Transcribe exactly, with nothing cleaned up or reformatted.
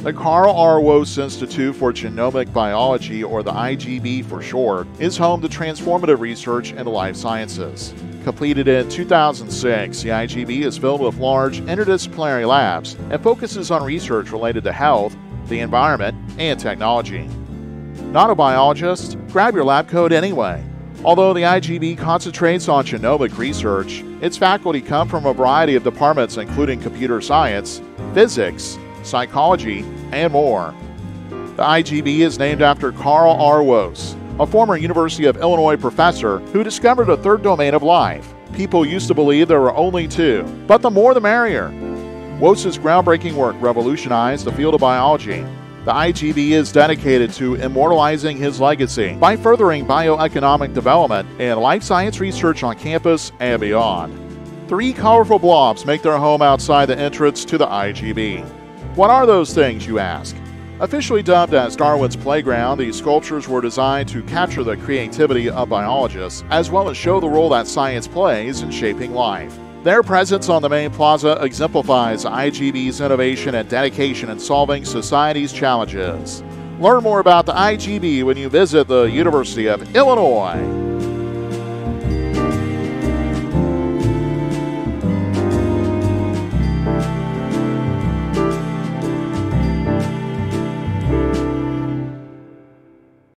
The Carl R. Woese Institute for Genomic Biology, or the I G B for short, is home to transformative research in the life sciences. Completed in two thousand six, the I G B is filled with large interdisciplinary labs and focuses on research related to health, the environment, and technology. Not a biologist? Grab your lab coat anyway. Although the I G B concentrates on genomic research, its faculty come from a variety of departments including computer science, physics, psychology, and more. The I G B is named after Carl R. Woese, a former University of Illinois professor who discovered a third domain of life. People used to believe there were only two, but the more the merrier. Woese's groundbreaking work revolutionized the field of biology. The I G B is dedicated to immortalizing his legacy by furthering bioeconomic development and life science research on campus and beyond. Three colorful blobs make their home outside the entrance to the I G B. What are those things, you ask? Officially dubbed as Darwin's Playground, these sculptures were designed to capture the creativity of biologists, as well as show the role that science plays in shaping life. Their presence on the main plaza exemplifies I G B's innovation and dedication in solving society's challenges. Learn more about the I G B when you visit the University of Illinois.